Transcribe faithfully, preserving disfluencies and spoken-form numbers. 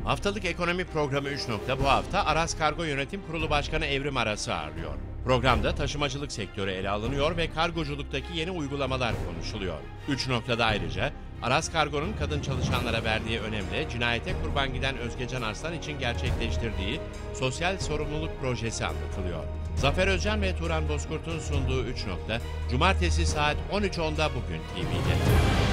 Haftalık ekonomi programı üç nokta bu hafta Aras Kargo Yönetim Kurulu Başkanı Evrim Aras'ı ağırlıyor. Programda taşımacılık sektörü ele alınıyor ve kargoculuktaki yeni uygulamalar konuşuluyor. üç noktada ayrıca Aras Kargo'nun kadın çalışanlara verdiği önemle cinayete kurban giden Özgecan Arslan için gerçekleştirdiği sosyal sorumluluk projesi anlatılıyor. Zafer Özcan ve Turan Bozkurt'un sunduğu üç nokta, Cumartesi saat on üç onda bugün T V'de.